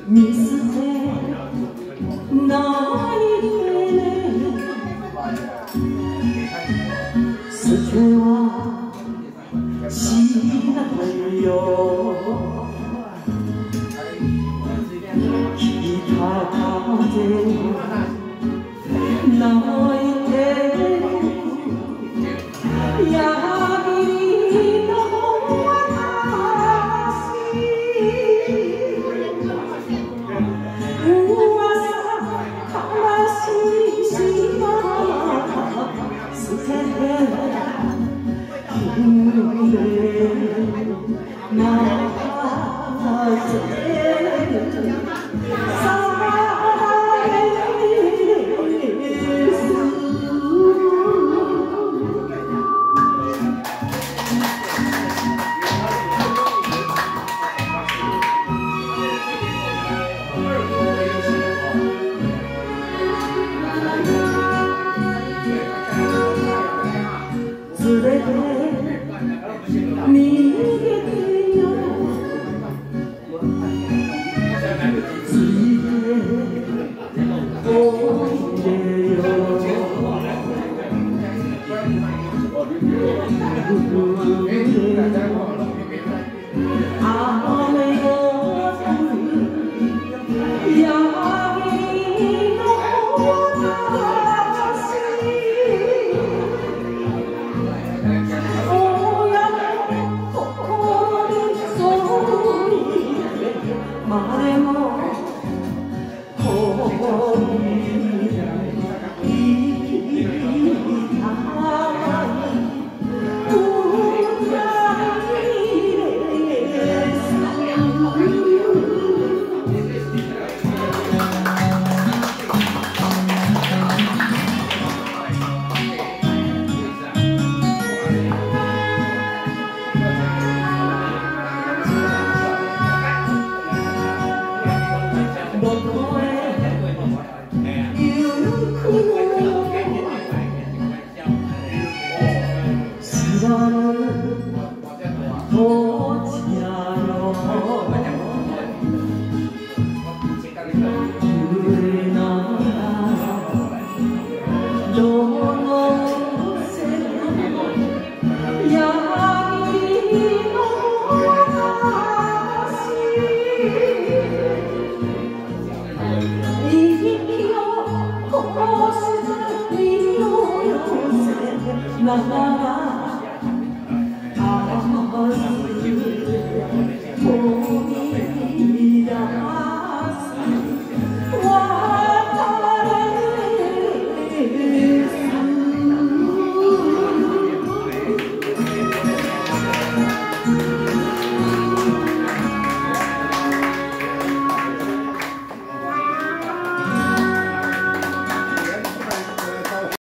見捨てないでね捨てはしないよ北風泣いて矢切の私噂悲しい島捨てて踏んでなぜ連れて逃げてよついておいでよ雨の降る矢切の私までもここに生きたい歌いですどこへ行くの知らぬどちらよ揺れながらどのせ矢切の息をこぼして身を寄せながら